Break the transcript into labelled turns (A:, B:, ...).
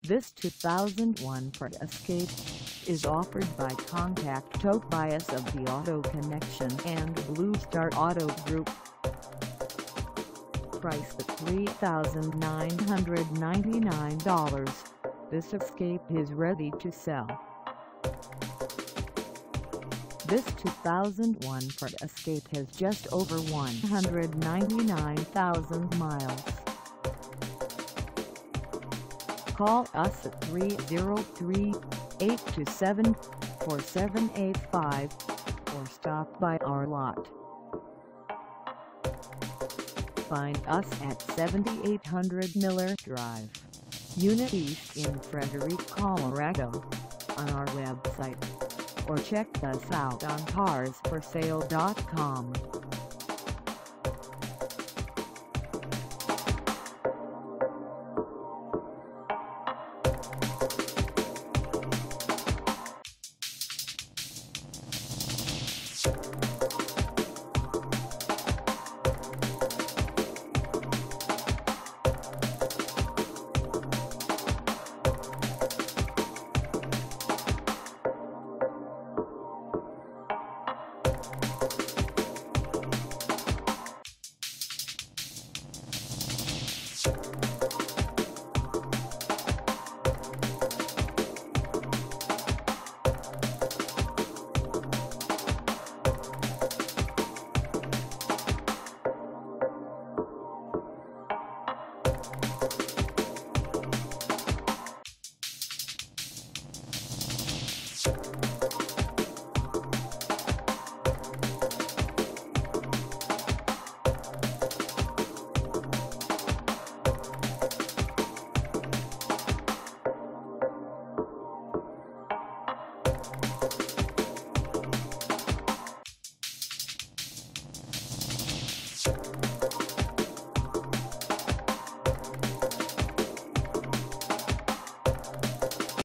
A: This 2001 Ford Escape is offered by Contact Tobias of the Auto Connection and Blue Star Auto Group. Priced at $3,999, this Escape is ready to sell. This 2001 Ford Escape has just over 199,000 miles. Call us at 303-827-4785 or stop by our lot. Find us at 7800 Miller Drive, Unit East in Frederick, Colorado, on our website, or check us out on carsforsale.com.
B: You